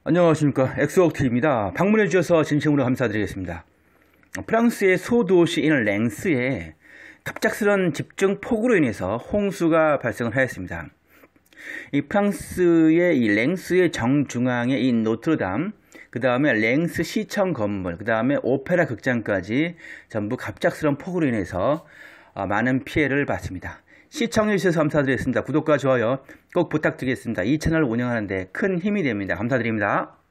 안녕하십니까, 엑소옥트입니다. 방문해 주셔서 진심으로 감사드리겠습니다. 프랑스의 소도시 인 랭스에 갑작스런 집중 폭우로 인해서 홍수가 발생을 하였습니다. 이 프랑스의 이 랭스의 정중앙에 이 노트르담, 그 다음에 랭스 시청 건물, 그 다음에 오페라 극장까지 전부 갑작스런 폭우로 인해서 많은 피해를 봤습니다. 시청해 주셔서 감사드리겠습니다. 구독과 좋아요 꼭 부탁드리겠습니다. 이 채널을 운영하는 데 큰 힘이 됩니다. 감사드립니다.